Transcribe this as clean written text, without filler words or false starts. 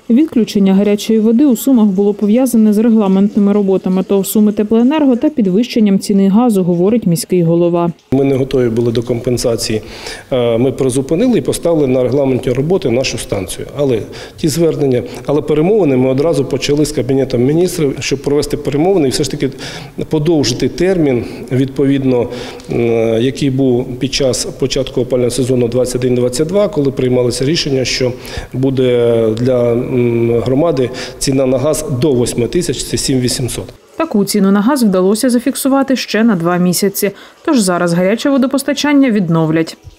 Відключення гарячої води у Сумах було пов'язане з регламентними роботами ТОВ «Сумитеплоенерго» та підвищенням ціни газу, говорить міський голова. Ми не готові були до компенсації. Ми призупинили і поставили на регламентні роботи нашу станцію. Але перемовини ми одразу почали з Кабінетом міністрів, щоб провести перемовини і все ж таки подовжити термін, відповідно, який був під час початку опалювального сезону 21-22, коли приймалося рішення, що буде для громади ціна на газ до 8 тисяч – це 7800. Таку ціну на газ вдалося зафіксувати ще на 2 місяці. Тож зараз гаряче водопостачання відновлять.